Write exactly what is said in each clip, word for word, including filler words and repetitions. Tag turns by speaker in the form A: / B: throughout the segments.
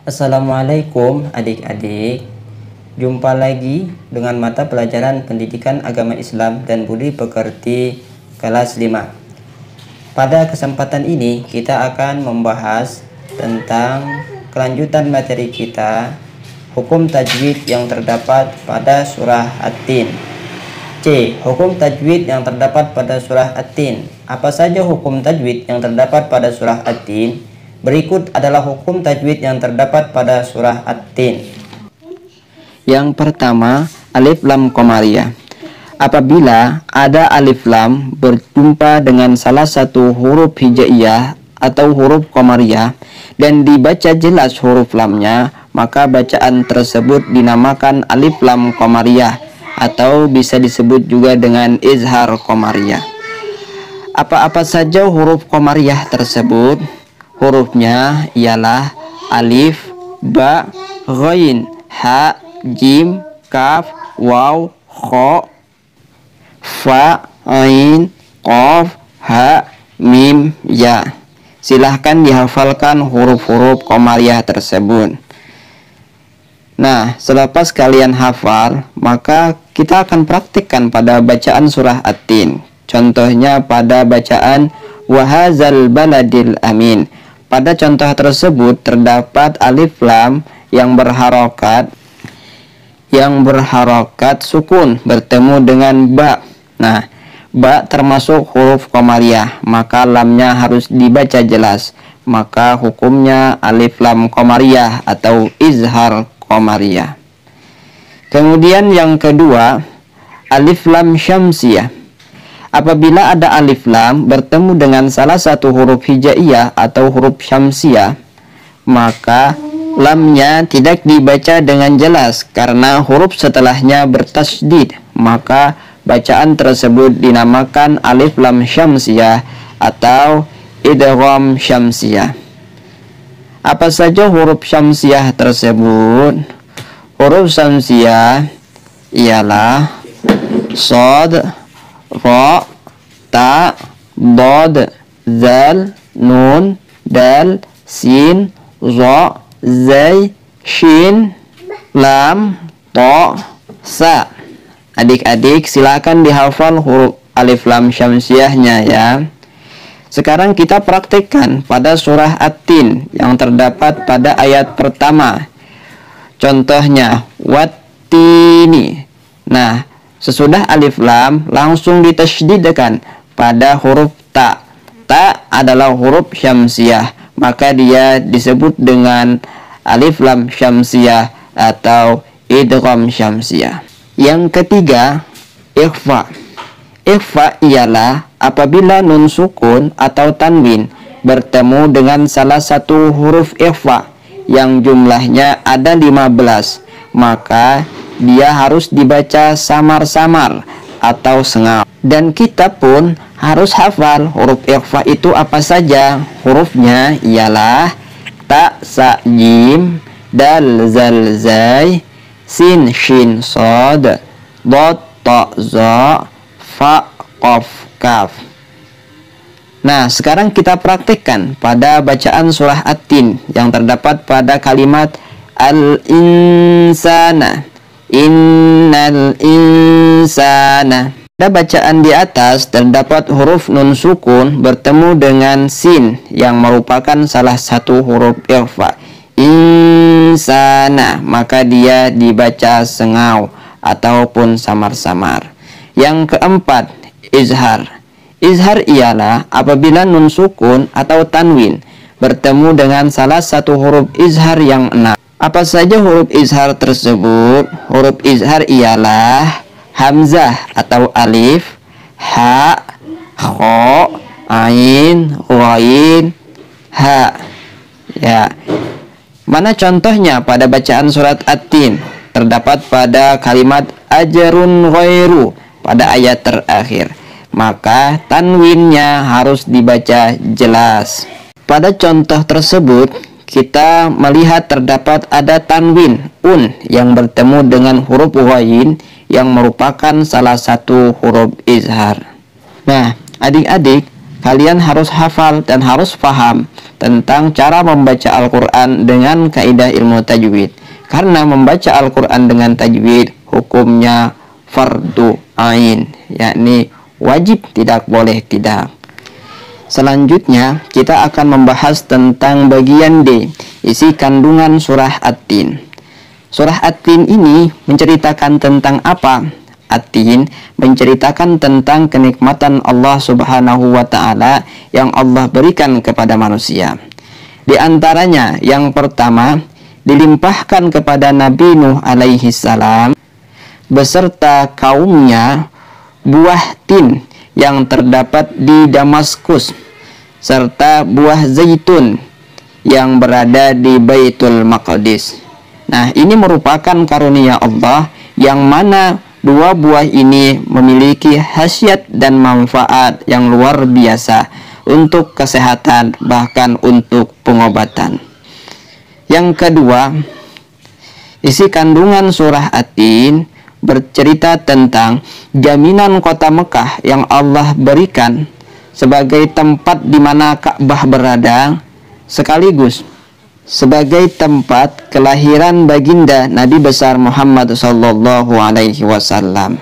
A: Assalamualaikum adik-adik. Jumpa lagi dengan mata pelajaran Pendidikan Agama Islam dan Budi Pekerti kelas lima. Pada kesempatan ini kita akan membahas tentang kelanjutan materi kita, hukum tajwid yang terdapat pada surah At-Tin. C. Hukum tajwid yang terdapat pada surah At-Tin. Apa saja hukum tajwid yang terdapat pada surah At-Tin? Berikut adalah hukum tajwid yang terdapat pada surah At-Tin. Yang pertama, alif lam qamariyah. Apabila ada alif lam berjumpa dengan salah satu huruf hijaiyah atau huruf qamariyah dan dibaca jelas huruf lamnya, maka bacaan tersebut dinamakan alif lam qamariyah atau bisa disebut juga dengan izhar qamariyah. Apa-apa saja huruf qamariyah tersebut? Hurufnya ialah alif, ba, ghain, ha, jim, kaf, waw, kha, fa, ain, qaf, ha, mim, ya. Silahkan dihafalkan huruf-huruf qamariyah tersebut. Nah, selepas kalian hafal, maka kita akan praktikkan pada bacaan surah At-Tin. Contohnya pada bacaan wahazal baladil amin. Pada contoh tersebut terdapat alif lam yang berharokat yang berharokat sukun bertemu dengan ba. Nah, ba termasuk huruf qamariyah, maka lamnya harus dibaca jelas. Maka hukumnya alif lam qamariyah atau izhar qamariyah. Kemudian yang kedua, alif lam syamsiyah. Apabila ada alif lam bertemu dengan salah satu huruf hijaiyah atau huruf syamsiyah, maka lamnya tidak dibaca dengan jelas karena huruf setelahnya bertasydid, maka bacaan tersebut dinamakan alif lam syamsiyah atau idgham syamsiyah. Apa saja huruf syamsiyah tersebut? Huruf syamsiyah ialah shad, ra, ta, dad, zal, nun, dal, sin, za, zai, shin, lam, ta, sa. Adik-adik silakan dihafal huruf alif lam syamsiyahnya ya. Sekarang kita praktikkan pada surah At-Tin yang terdapat pada ayat pertama. Contohnya wattini. Nah, sesudah alif lam langsung ditasydidkan pada huruf ta. Ta adalah huruf syamsiyah, maka dia disebut dengan alif lam syamsiyah atau idgham syamsiyah. Yang ketiga, ikhfa. Ikhfa ialah apabila nun sukun atau tanwin bertemu dengan salah satu huruf ikhfa yang jumlahnya ada lima belas, maka dia harus dibaca samar-samar atau sengau. Dan kita pun harus hafal huruf ikhfa itu apa saja. Hurufnya ialah ta, sa, jim, dal, zal, zai, sin, shin, sod, dot, ta, za, fa, qaf, kaf. Nah, sekarang kita praktikkan pada bacaan surah At-Tin yang terdapat pada kalimat al-insana. Innal insana. Pada bacaan di atas terdapat huruf nun sukun bertemu dengan sin yang merupakan salah satu huruf ikhfa. Insana, maka dia dibaca sengau ataupun samar-samar. Yang keempat, izhar. Izhar ialah apabila nun sukun atau tanwin bertemu dengan salah satu huruf izhar yang enam. Apa saja huruf izhar tersebut? Huruf izhar ialah hamzah atau alif, ha, kha, ain, ghain, ha. Ya. Mana contohnya pada bacaan surat At-Tin? Terdapat pada kalimat ajrun ghairu pada ayat terakhir. Maka tanwinnya harus dibaca jelas. Pada contoh tersebut kita melihat terdapat ada tanwin un yang bertemu dengan huruf ghain yang merupakan salah satu huruf izhar. Nah, adik-adik,
B: kalian harus hafal dan harus paham tentang cara membaca Al-Quran dengan kaidah ilmu tajwid. Karena membaca Al-Quran dengan tajwid hukumnya fardu ain, yakni wajib, tidak boleh tidak. Selanjutnya kita akan membahas tentang bagian D, isi kandungan surah At-Tin. Surah At-Tin ini menceritakan tentang apa? At-Tin menceritakan tentang kenikmatan Allah Subhanahu wa Ta'ala yang Allah berikan kepada manusia. Di antaranya yang pertama, dilimpahkan kepada Nabi Nuh alaihi salam beserta kaumnya buah tin yang terdapat di Damaskus serta buah zaitun yang berada di Baitul Maqdis. Nah, ini merupakan karunia Allah yang mana dua buah ini memiliki khasiat dan manfaat yang luar biasa untuk kesehatan, bahkan untuk pengobatan. Yang kedua, isi kandungan surah At-Tin bercerita tentang jaminan kota Mekah yang Allah berikan sebagai tempat di mana Ka'bah berada, sekaligus sebagai tempat kelahiran baginda Nabi besar Muhammad sallallahu alaihi wasallam.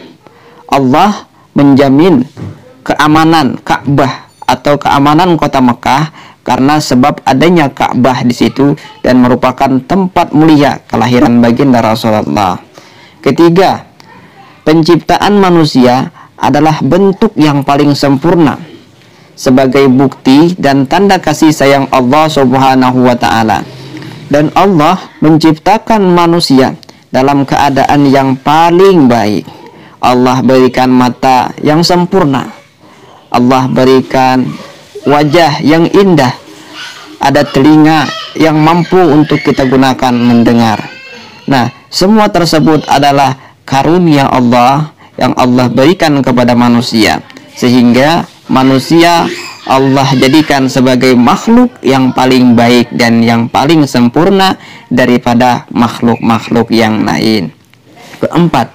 B: Allah menjamin keamanan Ka'bah atau keamanan kota Mekah karena sebab adanya Ka'bah di situ dan merupakan tempat mulia kelahiran baginda Rasulullah. Ketiga, penciptaan manusia adalah bentuk yang paling sempurna sebagai bukti dan tanda kasih sayang Allah Subhanahu wa Ta'ala. Dan Allah menciptakan manusia dalam keadaan yang paling baik. Allah berikan mata yang sempurna, Allah berikan wajah yang indah, ada telinga yang mampu untuk kita gunakan mendengar. Nah, semua tersebut adalah karunia Allah yang Allah berikan kepada manusia, sehingga manusia Allah jadikan sebagai makhluk yang paling baik dan yang paling sempurna daripada makhluk-makhluk yang lain. Keempat,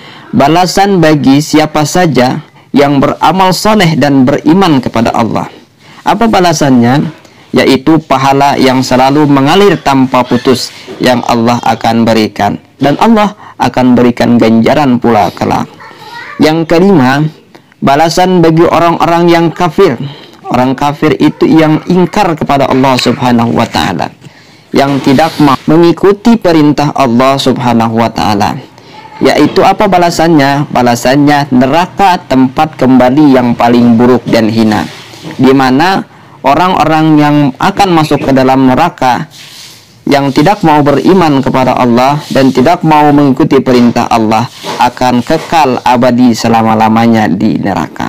B: balasan bagi siapa saja yang beramal soleh dan beriman kepada Allah. Apa balasannya? Yaitu pahala yang selalu mengalir tanpa putus yang Allah akan berikan, dan Allah akan berikan ganjaran pula kelak. Yang kelima, balasan bagi orang-orang yang kafir. Orang kafir itu yang ingkar kepada Allah Subhanahu wa Ta'ala, yang tidak mau mengikuti perintah Allah Subhanahu wa Ta'ala. Yaitu apa balasannya? Balasannya neraka, tempat kembali yang paling buruk dan hina, di mana orang-orang yang akan masuk ke dalam neraka yang tidak mau beriman kepada Allah dan tidak mau mengikuti perintah Allah akan kekal abadi selama-lamanya di neraka.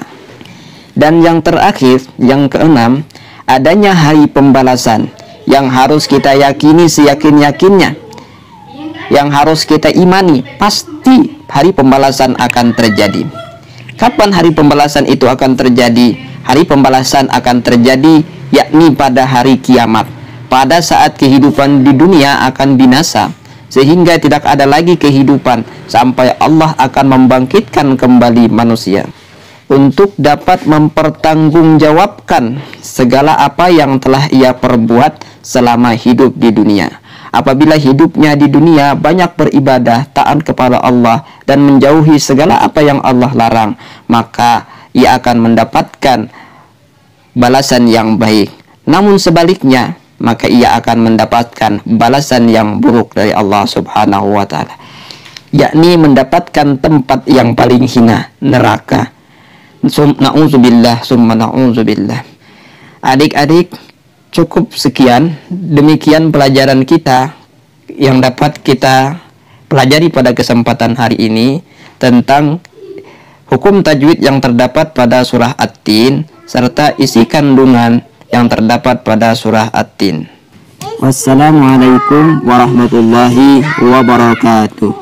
B: Dan yang terakhir, yang keenam, adanya hari pembalasan yang harus kita yakini seyakin-yakinnya, yang harus kita imani, pasti hari pembalasan akan terjadi. Kapan hari pembalasan itu akan terjadi? Hari pembalasan akan terjadi yakni pada hari kiamat, pada saat kehidupan di dunia akan binasa, sehingga tidak ada lagi kehidupan sampai Allah akan membangkitkan kembali manusia untuk dapat mempertanggungjawabkan segala apa yang telah ia perbuat selama hidup di dunia. Apabila hidupnya di dunia banyak beribadah, taat kepada Allah, dan menjauhi segala apa yang Allah larang, maka ia akan mendapatkan balasan yang baik. Namun sebaliknya, maka ia akan mendapatkan balasan yang buruk dari Allah Subhanahu wa Ta'ala, yakni mendapatkan tempat yang paling hina, neraka. Na'udzubillah summa na'udzubillah. Adik-adik, cukup sekian, demikian pelajaran kita yang dapat kita pelajari pada kesempatan hari ini tentang hukum tajwid yang terdapat pada surah At-Tin serta isi kandungan yang terdapat pada surah At-Tin. Wassalamualaikum warahmatullahi wabarakatuh.